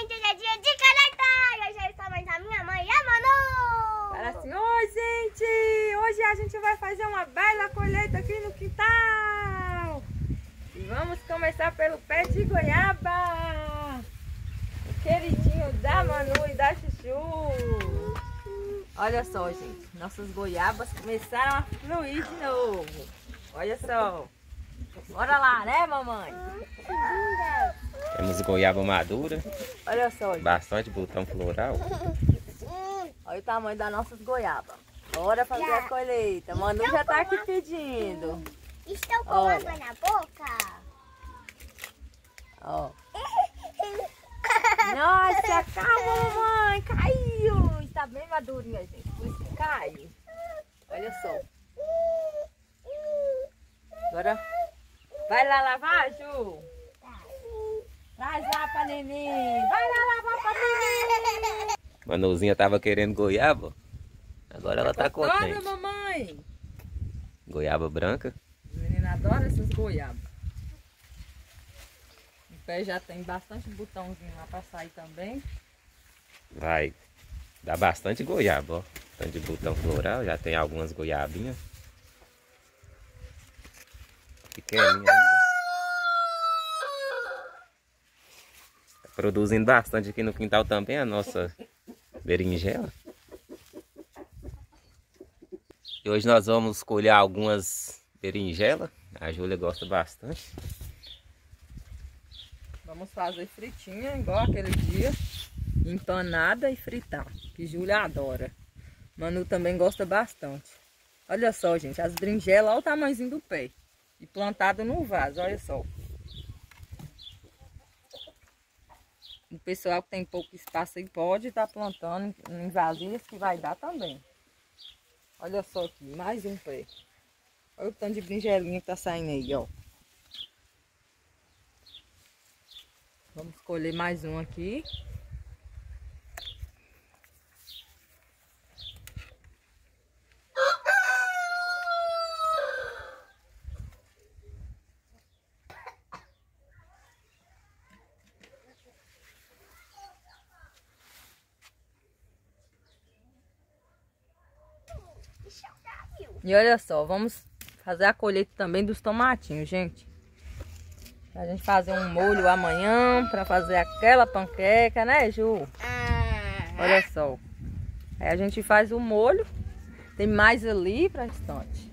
gente, hoje é dia de colheita! Hoje eu estou mais a minha mãe e a Manu! Fala assim, oi gente! Hoje a gente vai fazer uma bela colheita aqui no quintal! E vamos começar pelo pé de goiaba! O queridinho da Manu e da Chuchu! Olha só, gente, nossas goiabas começaram a fluir de novo! Olha só! Bora lá, né, mamãe? Temos goiaba madura. Olha só, gente. Bastante botão floral. Olha o tamanho das nossas goiabas. Bora fazer a colheita. Manu já tá aqui pedindo. Estou com água na boca. Ó. Nossa, calma, mamãe. Caiu. Está bem madurinha, gente. Por isso que cai. Olha só. Agora vai lá lavar, Ju. Traz lá pra neném. Vai lá lavar pra neném. Manuzinha tava querendo goiaba. Agora ela tá contente. Mamãe. Goiaba branca. A menina adora essas goiabas. O pé já tem bastante botãozinho lá pra sair também. Vai dar bastante goiaba, ó. Tanto de botão floral, já tem algumas goiabinhas. Pequenininha ainda. Tá produzindo bastante aqui no quintal também a nossa berinjela. E hoje nós vamos colher algumas berinjelas. A Júlia gosta bastante. Vamos fazer fritinha, igual aquele dia. Empanada e fritar, que Júlia adora. Manu também gosta bastante. Olha só, gente, as berinjelas, olha o tamanhozinho do pé. E plantado no vaso, olha só. O pessoal que tem pouco espaço aí pode estar plantando em vasilhas que vai dar também. Olha só aqui, mais um pé. Olha o tanto de berinjelinha que tá saindo aí, ó. Vamos colher mais um aqui. E olha só, vamos fazer a colheita também dos tomatinhos, gente. Pra gente fazer um molho amanhã, pra fazer aquela panqueca, né, Ju? Olha só. Aí a gente faz o molho. Tem mais ali pra restante.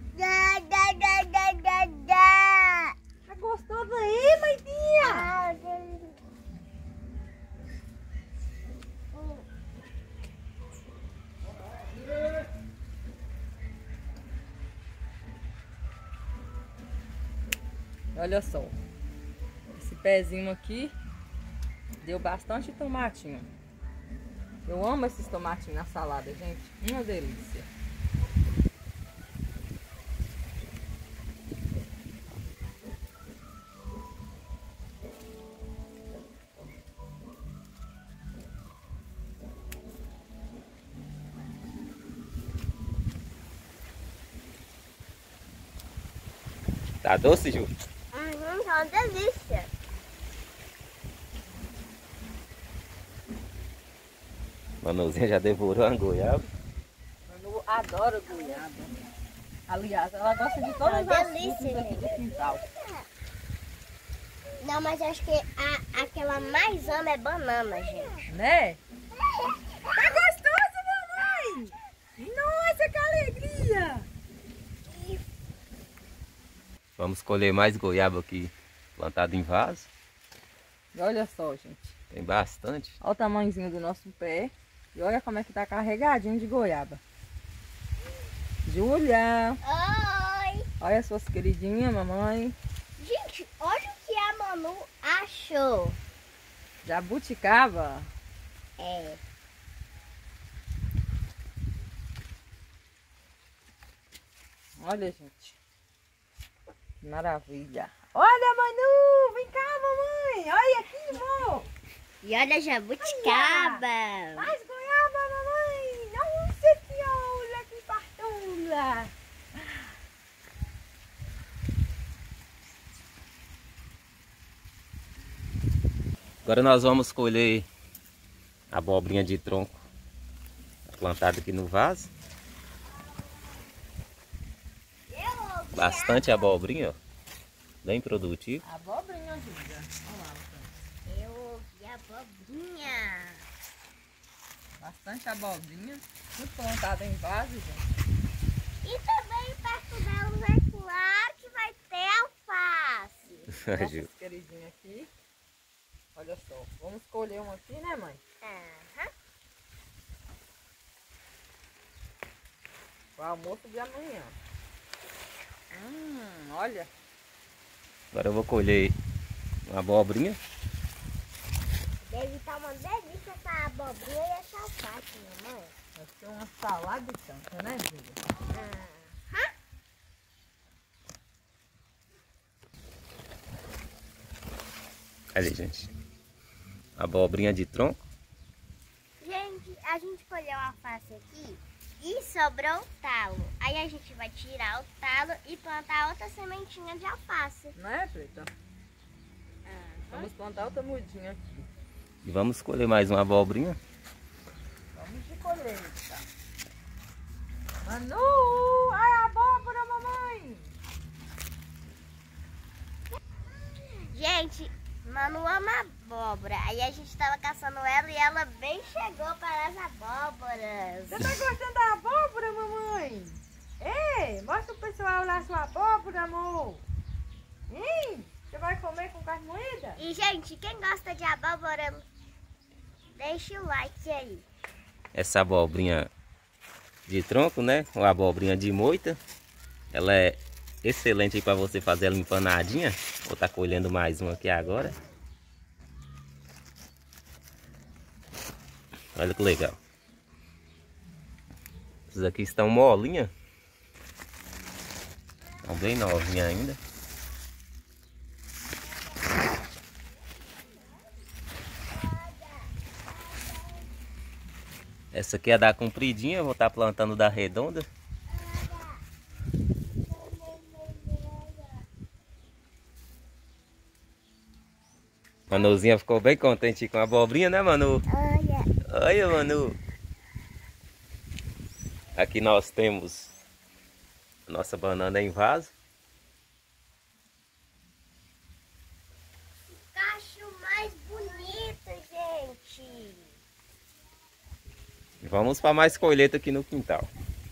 Tá gostoso aí, mãezinha? Olha só, esse pezinho aqui deu bastante tomatinho. Eu amo esses tomatinhos na salada, gente. Uma delícia. Tá doce, Ju? Tá uma delícia. Manuzinha já devorou a goiaba. Manu adora goiaba. Aliás, ela gosta de todas as frutas aqui do quintal. Não, mas acho que aquela mais ama é banana, gente. Né? Tá gostoso, mamãe! Nossa, que alegria! Vamos colher mais goiaba aqui plantado em vaso. E olha só, gente. Tem bastante. Olha o tamanhozinho do nosso pé. E olha como é que tá carregadinho de goiaba. Júlia! Oi! Olha as suas queridinhas, mamãe. Gente, olha o que a Manu achou. Jabuticaba. É. Olha, gente. Que maravilha. Olha, Manu! Vem cá, mamãe! Olha aqui, amor! E olha a jabuticaba. Mais goiaba, mamãe! Nossa, que olha, que fartura! Agora nós vamos colher a abobrinha de tronco plantada aqui no vaso. Bastante abobrinha, ó. Bem produtivo. Abobrinha, Júlia. Olha lá. Eu ouvi abobrinha. Bastante abobrinha. Tudo plantado em vaso, gente. E também perto delas é claro que vai ter alface. Nossas queridinhas aqui. Olha só. Vamos escolher uma aqui, né, mãe? Aham. O almoço de amanhã. Olha. Agora eu vou colher uma abobrinha. Deve estar uma delícia essa abobrinha e essa alface, mamãe. Vai ser uma salada de tanta, né, Júlia? Aham. Ali, gente. Abobrinha de tronco. Gente, a gente colheu a alface aqui e sobrou o talo. Aí a gente vai tirar o talo e plantar outra sementinha de alface. Não é, Preta? Vamos plantar outra mudinha aqui. E vamos colher mais uma abobrinha. Vamos de colheita. Manu! Ai, a abóbora, mamãe! Gente, Manu ama abóbora. Aí a gente tava caçando ela e ela bem chegou para as abóboras. Você tá gostando da abóbora, mamãe? Ei, mostra pro pessoal lá a sua abóbora, amor. Hein? Você vai comer com carne moída? E, gente, quem gosta de abóbora, deixa o like aí. Essa abobrinha de tronco, né? Ou abobrinha de moita. Ela é excelente aí para você fazer ela empanadinha. Vou estar colhendo mais uma aqui agora. Olha que legal. Essas aqui estão molinhas. Estão bem novinhas ainda. Essa aqui é da compridinha, vou estar plantando da redonda. Manuzinha ficou bem contente com a abobrinha, né, Manu? Olha. Olha, Manu. Aqui nós temos a nossa banana em vaso. Cacho mais bonito, gente. E vamos para mais colheita aqui no quintal.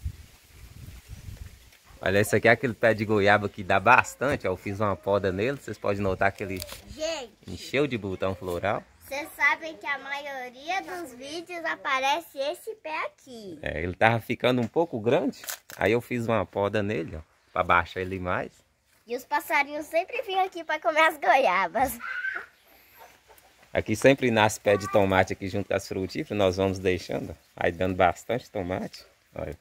Olha, esse aqui é aquele pé de goiaba que dá bastante. Ó, eu fiz uma poda nele. Vocês podem notar que ele Gente, encheu de botão floral. vocês sabem que a maioria dos vídeos aparece esse pé aqui. É, ele tava ficando um pouco grande. Aí eu fiz uma poda nele, ó, para baixar ele mais. E os passarinhos sempre vinham aqui para comer as goiabas. Aqui sempre nasce pé de tomate aqui junto com as frutíferas. Nós vamos deixando, ó, aí dando bastante tomate. Olha.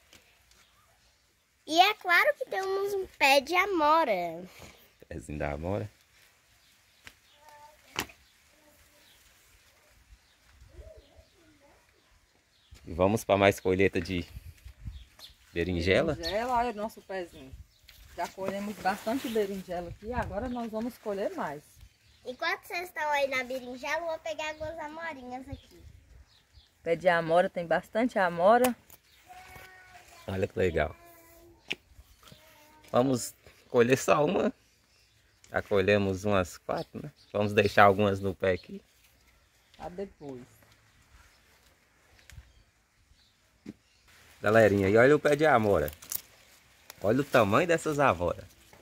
E é claro que temos um pé de amora. Pezinho da amora. E vamos para mais colheita de berinjela. Berinjela, olha o nosso pezinho. Já colhemos bastante berinjela aqui, agora nós vamos colher mais. Enquanto vocês estão aí na berinjela, eu vou pegar algumas amorinhas aqui. Pé de amora, tem bastante amora. Olha que legal. Vamos colher só uma. Já colhemos umas 4, né? Vamos deixar algumas no pé aqui. Pra depois. Galerinha, e olha o pé de amora. Olha o tamanho dessas amoras.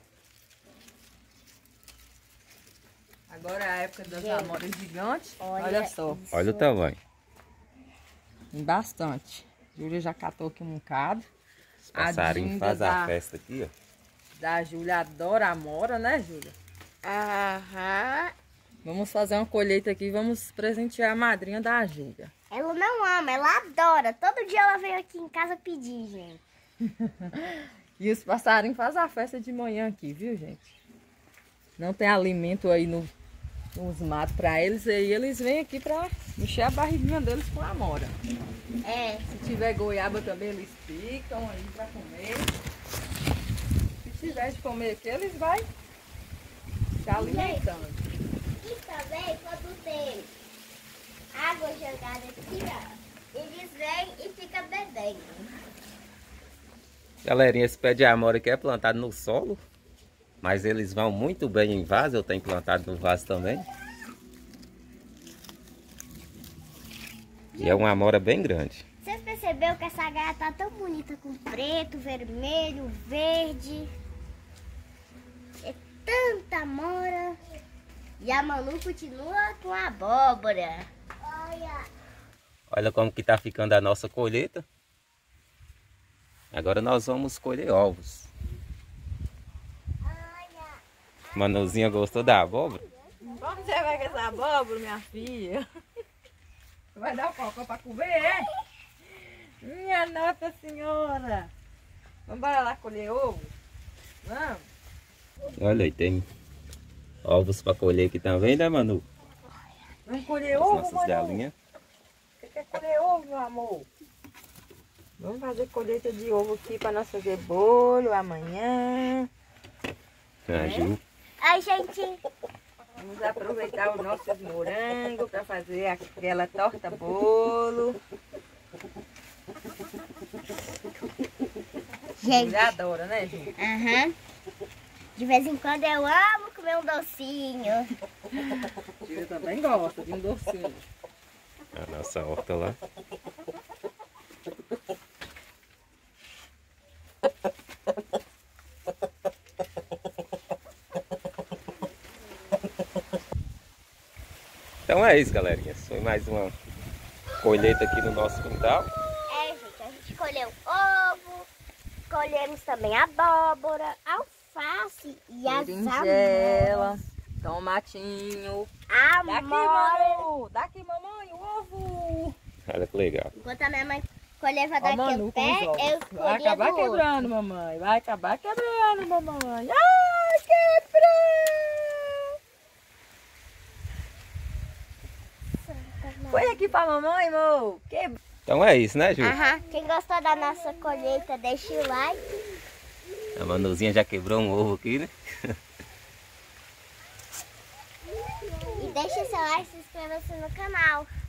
Agora é a época das Gente, amoras gigantes. olha Olha só. isso. Olha o tamanho. Tem bastante. Júlia já catou aqui um bocado. Os passarinhos Dinda fazem a da- festa aqui, ó. Da Júlia adora amora, né, Júlia? Aham. Vamos fazer uma colheita aqui e vamos presentear a madrinha da Júlia. Ela não ama, ela adora. Todo dia ela vem aqui em casa pedir, gente. E os passarinhos fazem a festa de manhã aqui, viu, gente? Não tem alimento aí nos matos pra eles, aí eles vêm aqui pra encher a barriguinha deles com amora. É. Se tiver goiaba também, eles picam aí pra comer. Se tiver de comer aqui, eles vão se alimentando. E também também, quando tem água jogada aqui, ó, eles vêm e ficam bebendo. Galerinha, esse pé de amora aqui é plantado no solo, mas eles vão muito bem em vaso. Eu tenho plantado no vaso também. E é uma amora bem grande. Vocês perceberam que essa gaia tá tão bonita com preto, vermelho, verde? É tanta amora. E a Manu continua com a abóbora. Olha como que tá ficando a nossa colheita. Agora nós vamos colher ovos. Manuzinha gostou da abóbora? Como você vai com essa abóbora, minha filha? Vai dar o cocô pra comer, é? Minha Nossa Senhora! Vamos lá colher ovo? Vamos? Olha aí, tem ovos para colher aqui também, né, Manu? Vamos colher As ovo, nossas Manu? galinhas. Você quer colher ovo, meu amor? Vamos fazer colheita de ovo aqui para nós fazer bolo amanhã. Caju. Ai, gente. Vamos aproveitar os nossos morangos para fazer aquela torta bolo. Gente. Você adora, né, gente? Aham. De vez em quando eu amo comer um docinho. Eu também gosto de um docinho. A nossa horta lá. Então é isso, galerinha. Foi mais uma colheita aqui no nosso quintal. É, gente, a gente colheu ovo, colhemos também abóbora, alface e as Berinjela, amoras. tomatinho. Daqui, Amora. Manu! Daqui, mamãe, o ovo! Olha que legal. Enquanto a minha mãe colheva Ó, daqui Manu o com pé, os ovos. eu Vai colhia acabar do outro. quebrando, mamãe. Vai acabar quebrando, mamãe. Ai, quebrou! Põe aqui pra mamãe, amor. Quebrou. Então é isso, né, Ju? Aham. Quem gostou da nossa colheita, deixa o like. A Manuzinha já quebrou um ovo aqui, né? E deixa seu like e se inscreva-se no canal.